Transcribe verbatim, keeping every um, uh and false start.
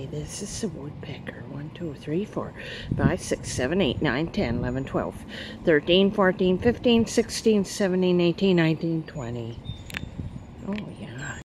Okay, this is a woodpecker. one, two, three, four, five, six, seven, eight, nine, ten, eleven, twelve, thirteen, fourteen, fifteen, sixteen, seventeen, eighteen, nineteen, twenty. Oh, yeah.